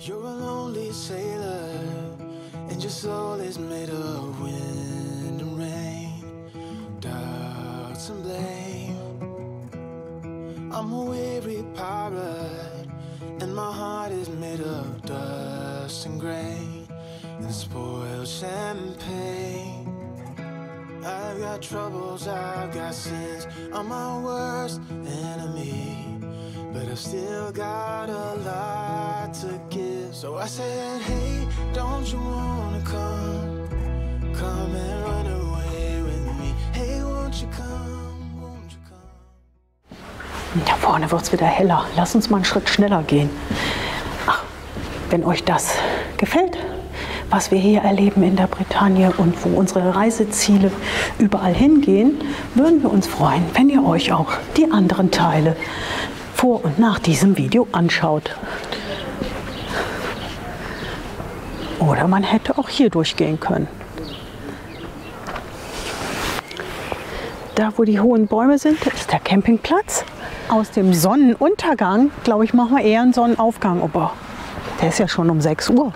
You're a lonely sailor, and your soul is made of wind and rain, doubts and blame. I'm a weary pirate, and my heart is made of dust and grain and spoiled champagne. I've got troubles, I've got sins, I'm my worst enemy, but I've still got a lot to give. So I said, hey, don't you wanna come and run away with me? Hey, won't you come, won't you come? Da vorne wird es wieder heller. Lass uns mal einen Schritt schneller gehen. Ach, wenn euch das gefällt, was wir hier erleben in der Bretagne und wo unsere Reiseziele überall hingehen, würden wir uns freuen, wenn ihr euch auch die anderen Teile vor und nach diesem Video anschaut. Oder man hätte auch hier durchgehen können. Da, wo die hohen Bäume sind, ist der Campingplatz. Aus dem Sonnenuntergang, glaube ich, machen wir eher einen Sonnenaufgang. Aber der ist ja schon um 6 Uhr.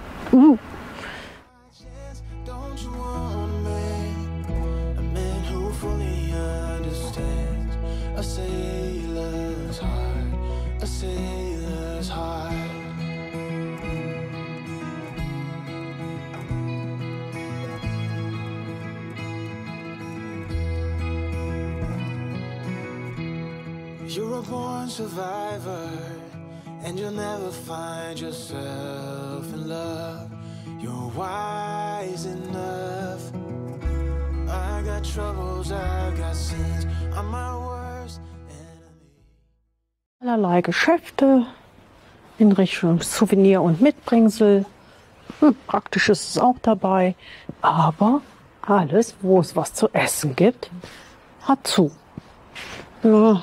You're a born survivor, and you'll never find yourself in love. You're wise enough. I got troubles, I got sins, I'm my worst enemy. Allerlei Geschäfte in Richtung Souvenir und Mitbringsel. Praktisch ist es auch dabei. Aber alles, wo es was zu essen gibt, hat zu. Ja.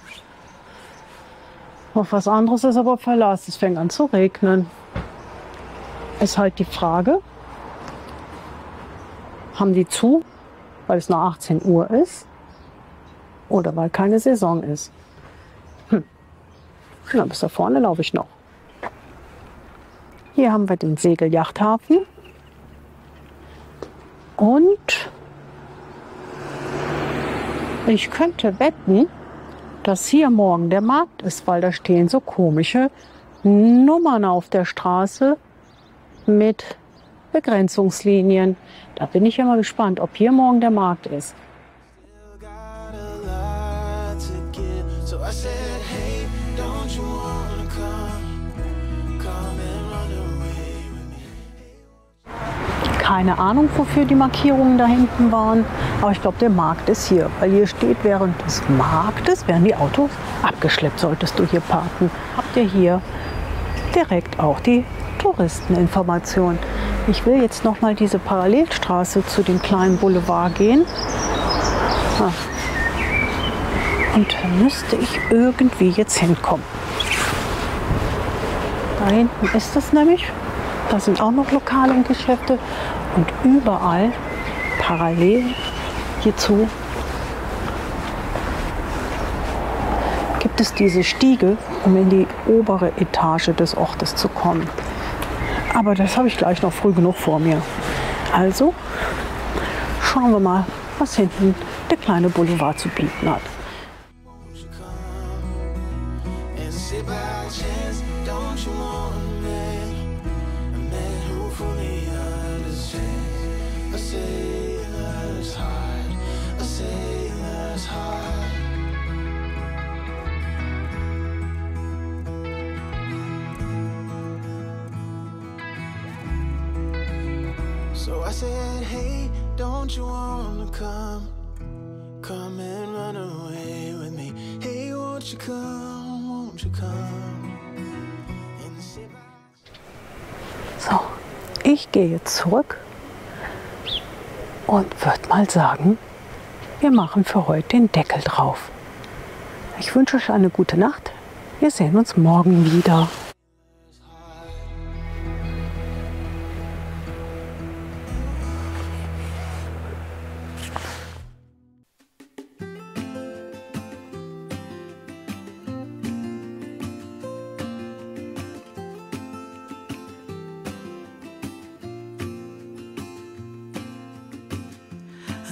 Auf was anderes ist aber Verlass. Es fängt an zu regnen. Ist halt die Frage, haben die zu, weil es nach 18 Uhr ist oder weil keine Saison ist? Na, bis da vorne laufe ich noch. Hier haben wir den Segelyachthafen und ich könnte wetten, dass hier morgen der Markt ist, weil da stehen so komische Nummern auf der Straße mit Begrenzungslinien. Da bin ich ja mal gespannt, ob hier morgen der Markt ist. Keine Ahnung, wofür die Markierungen da hinten waren, aber ich glaube, der Markt ist hier, weil hier steht, während des Marktes werden die Autos abgeschleppt, solltest du hier parken. Habt ihr hier direkt auch die Touristeninformation. Ich will jetzt noch mal diese Parallelstraße zu dem kleinen Boulevard gehen. Und da müsste ich irgendwie jetzt hinkommen. Da hinten ist es nämlich. Da sind auch noch Lokale und Geschäfte. Und überall parallel hierzu gibt es diese Stiege, um in die obere Etage des Ortes zu kommen. Aber das habe ich gleich noch früh genug vor mir. Also schauen wir mal, was hinten der kleine Boulevard zu bieten hat. So I said, hey, don't you wanna come and run away with me? Hey, won't you come, won't you come? So, ich gehe jetzt zurück und würde mal sagen, wir machen für heute den Deckel drauf. Ich wünsche euch eine gute Nacht. Wir sehen uns morgen wieder.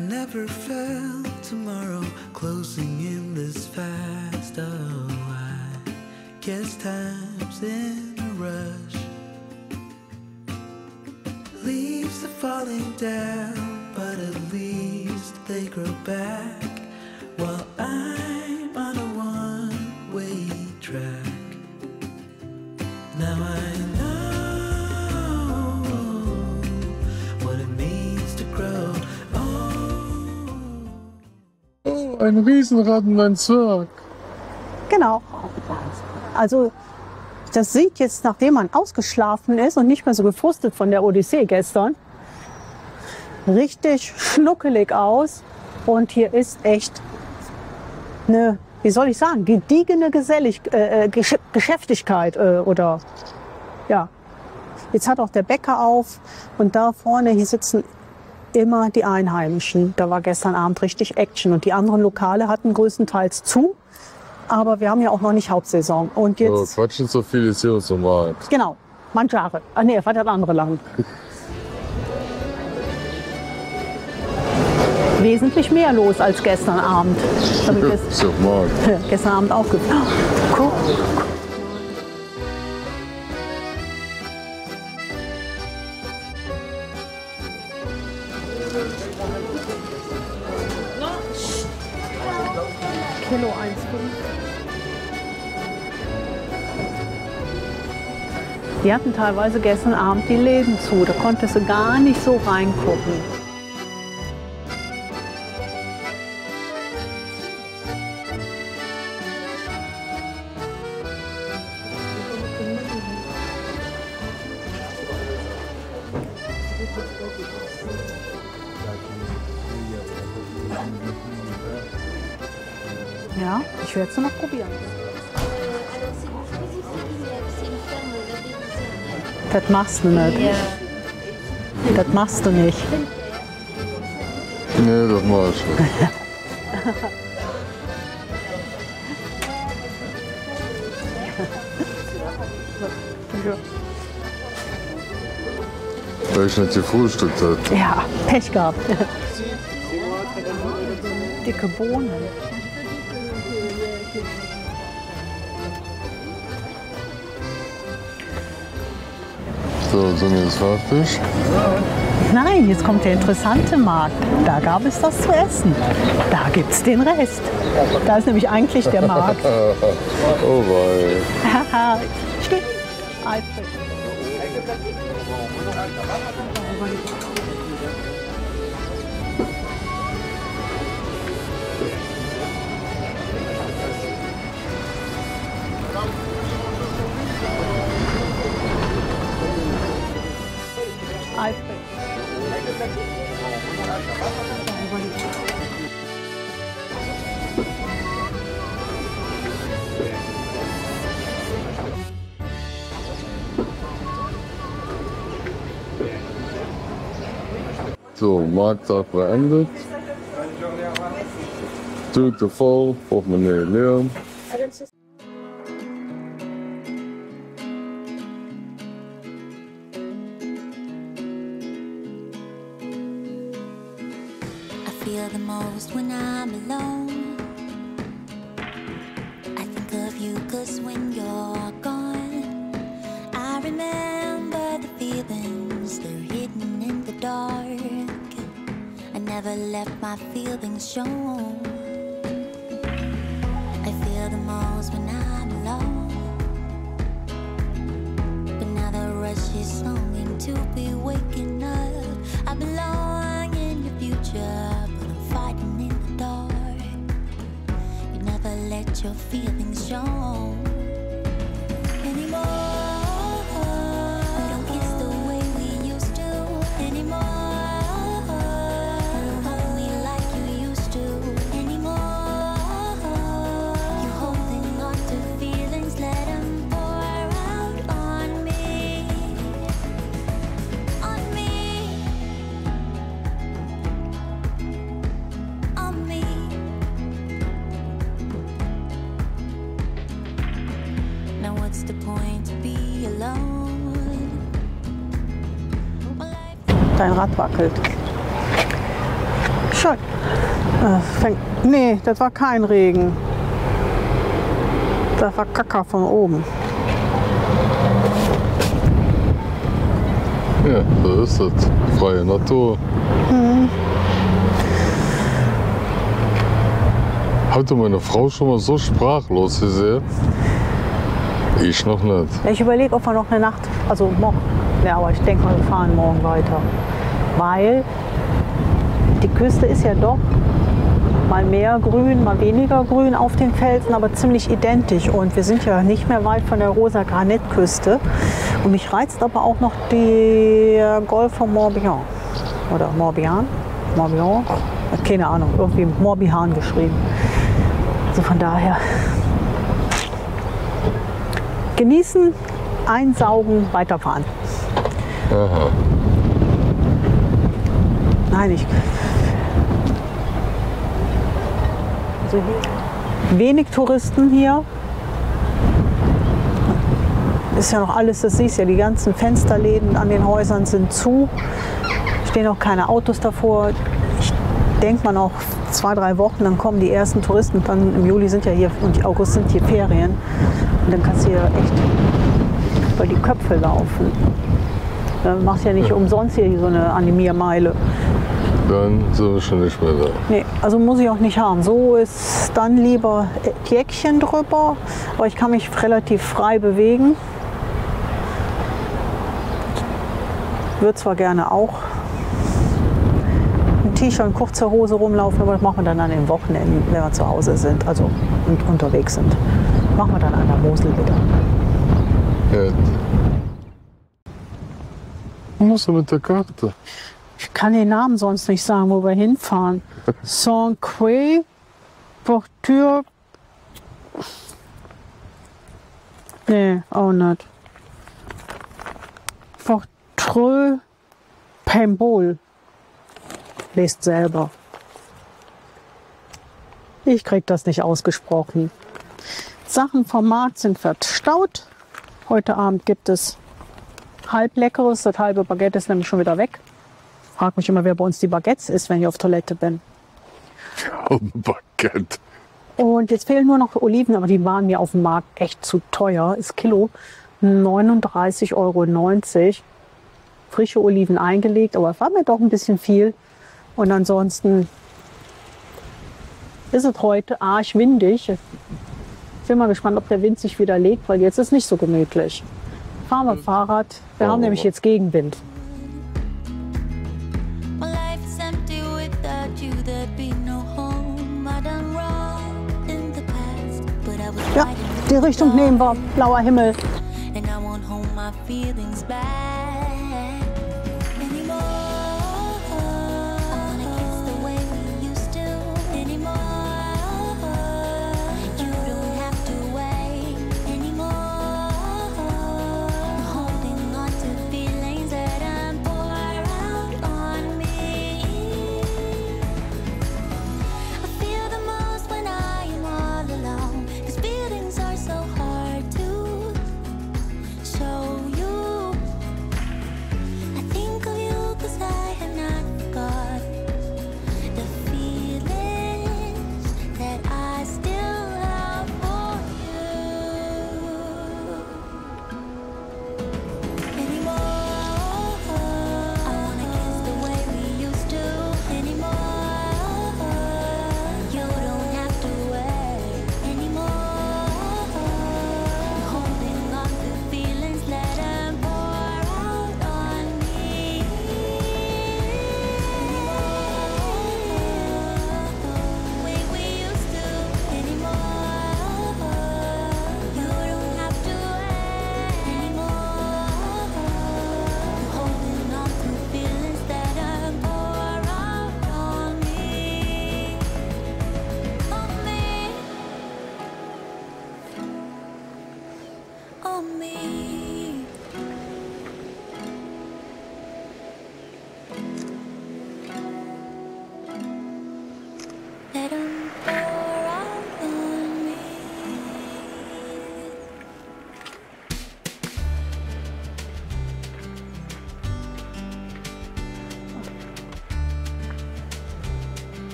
never felt tomorrow closing in this fast. Oh, I guess time's in a rush. Leaves are falling down, but at least they grow back. While I'm on a one-way track. Now I know what it means to grow. Oh, ein Riesenrad in meinem Zwerg. Genau. Also das sieht jetzt, nachdem man ausgeschlafen ist und nicht mehr so gefrustet von der Odyssee gestern, richtig schnuckelig aus. Und hier ist echt eine, wie soll ich sagen, gediegene Geschäftigkeit oder ja. Jetzt hat auch der Bäcker auf und da vorne, hier sitzen immer die Einheimischen. Da war gestern Abend richtig Action und die anderen Lokale hatten größtenteils zu. Aber wir haben ja auch noch nicht Hauptsaison. Und jetzt, Oh, Quatsch, nicht so viel ist hier so Markt. genau, Mangiare. Ah nee, war der andere lang. Wesentlich mehr los als gestern Abend. Das habe ich Ist doch Markt. gestern Abend auch gefragt. Guck. Kilo 1,5. Die hatten teilweise gestern Abend die Läden zu. Da konntest du gar nicht so reingucken. Ja, ich werde es noch probieren. Das machst du nicht. Das machst du nicht. Nee, das mach ich nicht. Weil ich nicht gefrühstückt habe. Ja, Pech gehabt. Dicke Bohnen. So, sind wir jetzt fertig? Nein, jetzt kommt der interessante Markt. Da gab es das zu essen. Da gibt's den Rest. Da ist nämlich eigentlich der Markt. Oh wei. Haha, steht. Alfred. Alfred. So, Markttag beendet. Tüte voll, Portemonnaie leer. I feel the most when I'm alone. I think of you 'cause when you're gone, I remember the feelings, they're hidden in the dark. I never left my feelings shown. I feel the most when I'm alone. But now the rush is longing to be waking up. I belong in your future, but I'm fighting in the dark. You never let your feelings show anymore. We don't kiss the way we used to anymore. Don't hold me like you used to anymore. You're holding on to feelings, let them pour out on me. On me. On me. Now what's the point to be alone? Well, Dein Rad wackelt. Schön. Nee, das war kein Regen. Das war Kacker von oben. Ja, so ist das. Freie Natur. Hatte meine Frau schon mal so sprachlos gesehen? Ich noch nicht. Ich überlege, ob wir noch eine Nacht, also morgen, ja, aber ich denke mal, wir fahren morgen weiter. Weil die Küste ist ja doch mal mehr grün, mal weniger grün auf den Felsen, aber ziemlich identisch. Und wir sind ja nicht mehr weit von der rosa Granitküste. Und mich reizt aber auch noch der Golf von Morbihan. Oder Morbihan? Morbihan? Keine Ahnung, irgendwie Morbihan geschrieben. Also von daher genießen, einsaugen, weiterfahren. Aha. Nein, ich. Also hier wenig Touristen hier. Ist ja noch alles, das siehst du ja, die ganzen Fensterläden an den Häusern sind zu. Stehen auch keine Autos davor. Ich denke mal noch 2, 3 Wochen, dann kommen die ersten Touristen. Dann im Juli sind ja hier und August sind hier Ferien. Und dann kannst du hier echt über die Köpfe laufen. Dann machst du ja nicht umsonst hier so eine Animiermeile. Dann sind wir schon nicht mehr da. Nee, also muss ich auch nicht haben. So ist dann lieber Jäckchen drüber, aber ich kann mich relativ frei bewegen. Würde zwar gerne auch ein T-Shirt und kurze Hose rumlaufen, aber das machen wir dann an den Wochenenden, wenn wir zu Hause sind, also und unterwegs sind. Machen wir dann an der Mosel wieder. Ja. Was musst du mit der Karte? Ich kann den Namen sonst nicht sagen, wo wir hinfahren. Saint-Quay, Porture. Nee, auch nicht. Portreux Paimbol. Lest selber. Ich krieg das nicht ausgesprochen. Sachen vom Markt sind verstaut. Heute Abend gibt es Halbleckeres. Das halbe Baguette ist nämlich schon wieder weg. Frag mich immer, wer bei uns die Baguettes isst, wenn ich auf Toilette bin. Baguette. Und jetzt fehlen nur noch Oliven, aber die waren mir auf dem Markt echt zu teuer. Das Kilo 39,90 Euro. Frische Oliven eingelegt, aber es war mir doch ein bisschen viel. Und ansonsten ist es heute arschwindig. Ich bin mal gespannt, ob der Wind sich wieder legt, weil jetzt ist nicht so gemütlich. Fahren wir Fahrrad. Wir haben nämlich jetzt Gegenwind. My life is empty without you, there'd be no home. I done wrong in the past, but I was Ja, right in die Richtung nehmen wir. Blauer Himmel. and I won't hold my feelings back anymore. I wanna kiss the way we used to anymore. You don't have to wait anymore. I'm holding on to feelings that I'm pour out on me. I feel the most when I am all alone, 'cause feelings are so hard to show you.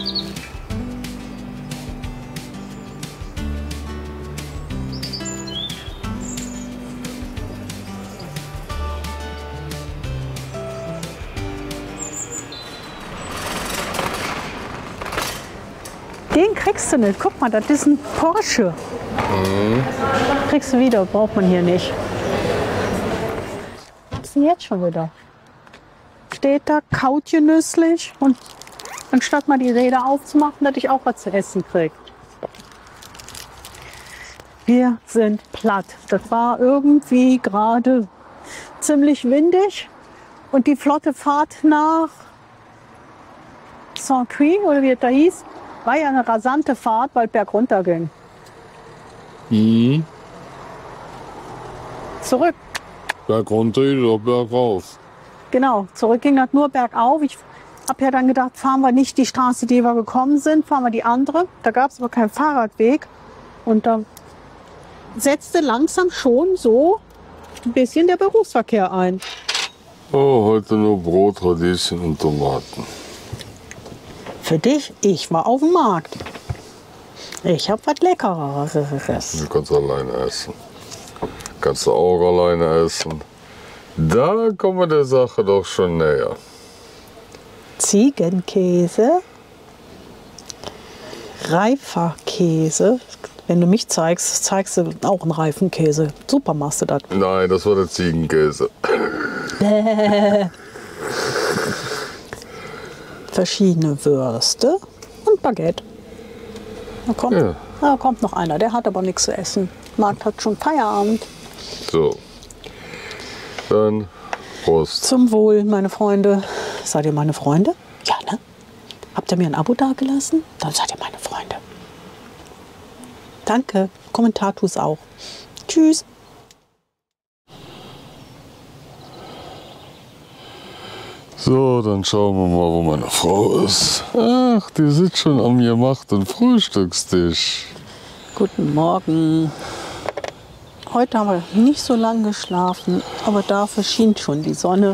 Den kriegst du nicht. Guck mal, das ist ein Porsche. Kriegst du wieder, braucht man hier nicht. Was ist denn jetzt schon wieder? Steht da, kaut genüsslich. Und anstatt mal die Räder aufzumachen, dass ich auch was zu essen kriege. Wir sind platt. Das war irgendwie gerade ziemlich windig. Und die flotte Fahrt nach Saint-Cuy, oder wie es da hieß, war ja eine rasante Fahrt, weil es bergunter ging. Zurück. Berg runter oder bergauf? Genau, zurück ging das nur bergauf. Ich habe ja dann gedacht, fahren wir nicht die Straße, die wir gekommen sind, fahren wir die andere. Da gab es aber keinen Fahrradweg. Und da setzte langsam schon so ein bisschen der Berufsverkehr ein. Oh, heute nur Brot, Radieschen und Tomaten. Für dich, ich war auf dem Markt. Ich habe was Leckeres gegessen. Du kannst alleine essen. Kannst du auch alleine essen. Da kommen wir der Sache doch schon näher. Ziegenkäse, reifer Käse. Wenn du mich zeigst, zeigst du auch einen reifen Käse. Super machst du das. Nein, das war der Ziegenkäse. Verschiedene Würste und Baguette. Da kommt noch einer, der hat aber nichts zu essen. Markt hat schon Feierabend. So, dann Prost. Zum Wohl, meine Freunde. Seid ihr meine Freunde? Ja, ne? Habt ihr mir ein Abo dagelassen? Dann seid ihr meine Freunde. Danke. Kommentar tu's auch. Tschüss. So, dann schauen wir mal, wo meine Frau ist. Ach, die sitzt schon am gemachten Frühstückstisch. Guten Morgen. Heute haben wir nicht so lange geschlafen, aber dafür schien schon die Sonne.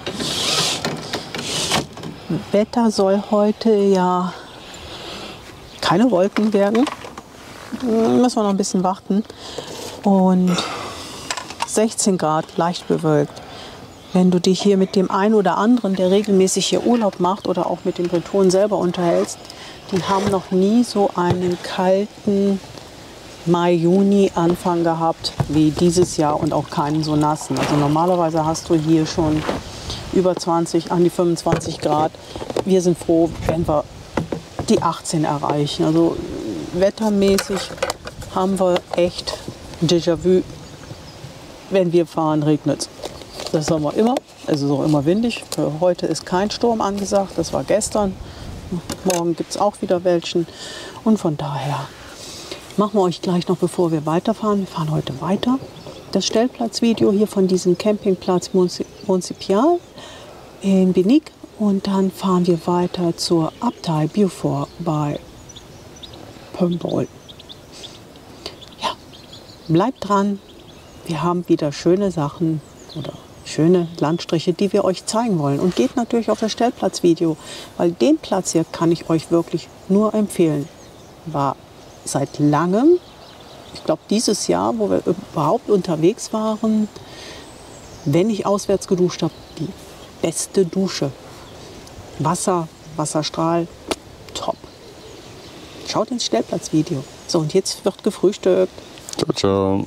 Wetter soll heute ja keine Wolken werden. Müssen wir noch ein bisschen warten. Und 16 Grad, leicht bewölkt. Wenn du dich hier mit dem einen oder anderen, der regelmäßig hier Urlaub macht oder auch mit den Bretonen selber unterhältst, die haben noch nie so einen kalten Mai, Juni Anfang gehabt wie dieses Jahr und auch keinen so nassen. Also normalerweise hast du hier schon über 20, an die 25 Grad. Wir sind froh, wenn wir die 18 erreichen. Also wettermäßig haben wir echt Déjà-vu. Wenn wir fahren, regnet es. Das haben wir immer. Es ist auch immer windig. Heute ist kein Sturm angesagt. Das war gestern. Morgen gibt es auch wieder welchen. Und von daher machen wir euch gleich noch, bevor wir weiterfahren. Wir fahren heute weiter. Das Stellplatzvideo hier von diesem Campingplatz Municipal in Binic. Und dann fahren wir weiter zur Abtei Beaufort bei Pumbrol. Ja, bleibt dran. Wir haben wieder schöne Sachen oder schöne Landstriche, die wir euch zeigen wollen. Und geht natürlich auf das Stellplatzvideo, weil den Platz hier kann ich euch wirklich nur empfehlen. War seit langem, ich glaube dieses Jahr, wo wir überhaupt unterwegs waren, wenn ich auswärts geduscht habe, die beste Dusche. Wasser, Wasserstrahl, top. Schaut ins Stellplatzvideo. So, und jetzt wird gefrühstückt. Ciao, ciao.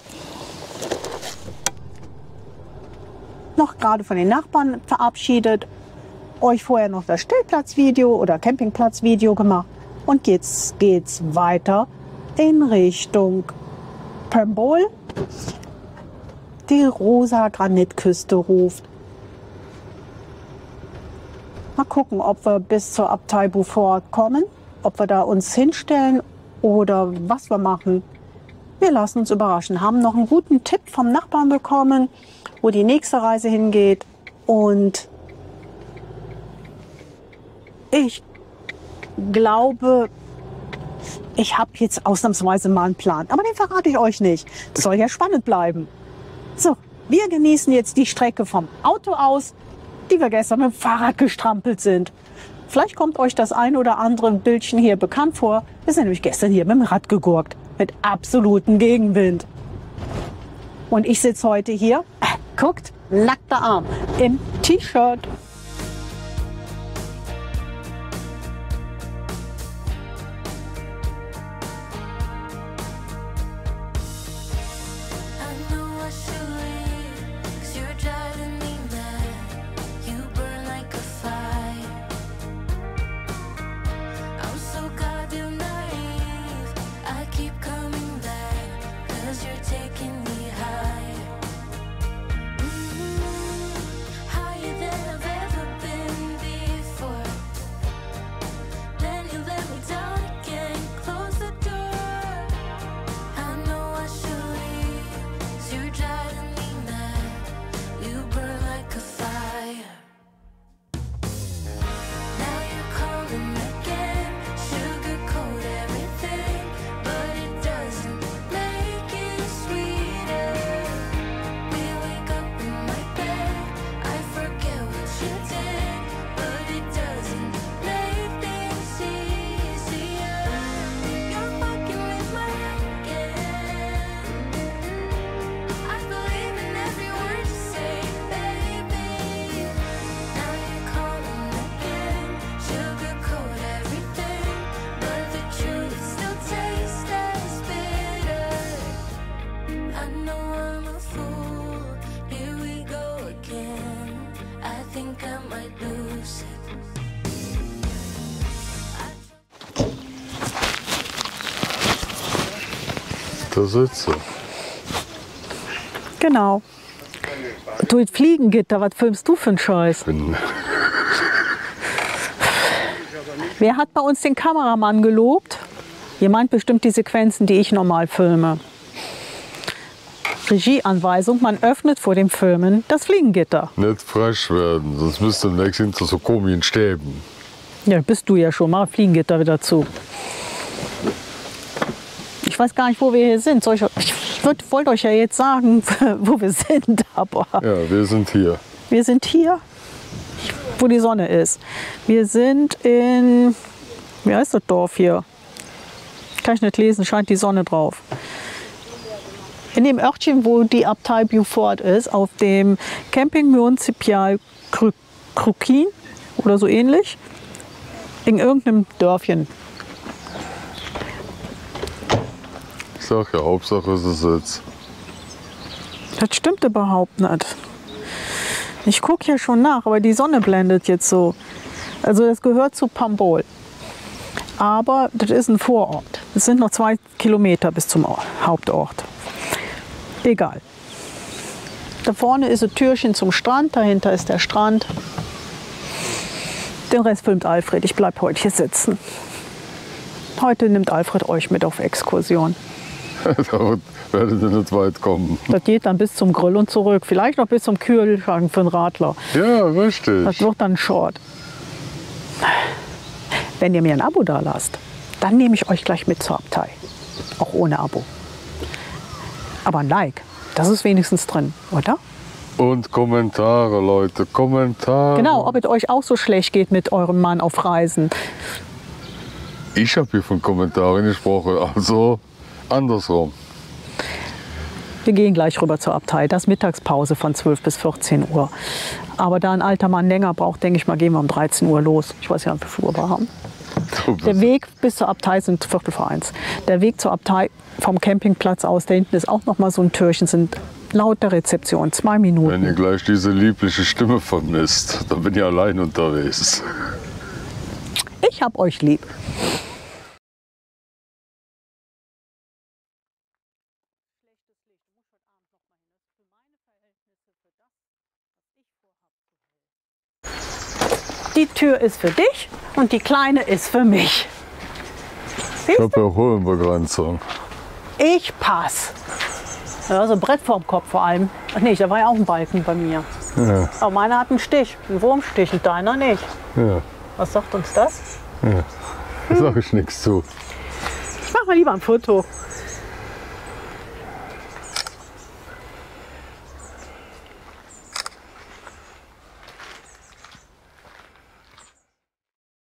Noch gerade von den Nachbarn verabschiedet, euch vorher noch das Stellplatzvideo oder Campingplatzvideo gemacht und jetzt geht's weiter in Richtung Pumbrol. Die rosa Granitküste ruft. Mal gucken, ob wir bis zur Abtei Beaufort kommen, ob wir da uns hinstellen oder was wir machen. Wir lassen uns überraschen. Haben noch einen guten Tipp vom Nachbarn bekommen, wo die nächste Reise hingeht. Und ich glaube, ich habe jetzt ausnahmsweise mal einen Plan. Aber den verrate ich euch nicht. Das soll ja spannend bleiben. So, wir genießen jetzt die Strecke vom Auto aus, die wir gestern mit dem Fahrrad gestrampelt sind. Vielleicht kommt euch das ein oder andere Bildchen hier bekannt vor. Wir sind nämlich gestern hier mit dem Rad gegurkt. Mit absolutem Gegenwind. Und ich sitze heute hier, guckt, nackter Arm, im T-Shirt. I know I should leave, 'cause you're driving me mad. You burn like a fire. I'm so goddamn naive. I keep coming back, 'cause you're taking me higher. Higher than I've ever been before. Then you let me down again, close the door. I know I should leave, 'cause you're driving me mad. You burn like a fire. Now you're calling again, sugarcoat everything, but it doesn't make it sweeter. We wake up in my bed, I forget what you did, but it doesn't make things easier. You're fucking with my head again. I believe in every word you say, baby. Now you're calling again, sugarcoat everything, but the truth still tastes as bitter. I know I'm a fool, here we go again. I think I might lose it. Da sitzt er. Genau. Du, das Fliegengitter, was filmst du für einen Scheiß? Wer hat bei uns den Kameramann gelobt? Ihr meint bestimmt die Sequenzen, die ich normal filme. Regieanweisung, man öffnet vor dem Filmen das Fliegengitter. Nicht frisch werden, sonst müsst ihr demnächst hinter so komischen Stäben. Ja, bist du ja schon. Mach Fliegengitter wieder zu. Ich weiß gar nicht, wo wir hier sind. Wollte euch ja jetzt sagen, wo wir sind, aber Ja, wir sind hier. wir sind hier, wo die Sonne ist. Wir sind in, wie heißt das Dorf hier? Kann ich nicht lesen, scheint die Sonne drauf. In dem Örtchen, wo die Abtei Beaufort ist, auf dem Camping Municipal Cruquin oder so ähnlich. In irgendeinem Dörfchen. Ich sag ja, Hauptsache ist es jetzt. Das stimmt überhaupt nicht. Ich gucke hier schon nach, aber die Sonne blendet jetzt so. Also das gehört zu Pambol. Aber das ist ein Vorort. Es sind noch 2 Kilometer bis zum Hauptort. Egal. Da vorne ist ein Türchen zum Strand, dahinter ist der Strand. Den Rest filmt Alfred. Ich bleibe heute hier sitzen. Heute nimmt Alfred euch mit auf Exkursion. Da werdet ihr nicht weit kommen. Das geht dann bis zum Grill und zurück. Vielleicht noch bis zum Kühlschrank für einen Radler. Ja, richtig. Das wird dann short. Wenn ihr mir ein Abo da lasst, dann nehme ich euch gleich mit zur Abtei. Auch ohne Abo. Aber ein Like, das ist wenigstens drin, oder? Und Kommentare, Leute, Kommentare. Genau, ob es euch auch so schlecht geht mit eurem Mann auf Reisen. Ich habe hier von Kommentaren gesprochen, also andersrum. Wir gehen gleich rüber zur Abtei. Das ist Mittagspause von 12 bis 14 Uhr. Aber da ein alter Mann länger braucht, denke ich mal, gehen wir um 13 Uhr los. Ich weiß ja nicht, wie viel Uhr wir haben. Der Weg bis zur Abtei sind 1:15. Der Weg zur Abtei vom Campingplatz aus, da hinten ist auch noch mal so ein Türchen, sind laut der Rezeption 2 Minuten. Wenn ihr gleich diese liebliche Stimme vermisst, dann bin ich allein unterwegs. Ich hab euch lieb. Die Tür ist für dich und die kleine ist für mich. Ich habe ja Höhenbegrenzung. Ich pass. Ja, so ein Brett vorm Kopf vor allem. Ach nee, da war ja auch ein Balken bei mir. Ja, Aber meiner hat einen Stich, einen Wurmstich und deiner nicht. ja, Was sagt uns das? ja. Da sage ich nichts zu. Ich mach mal lieber ein Foto.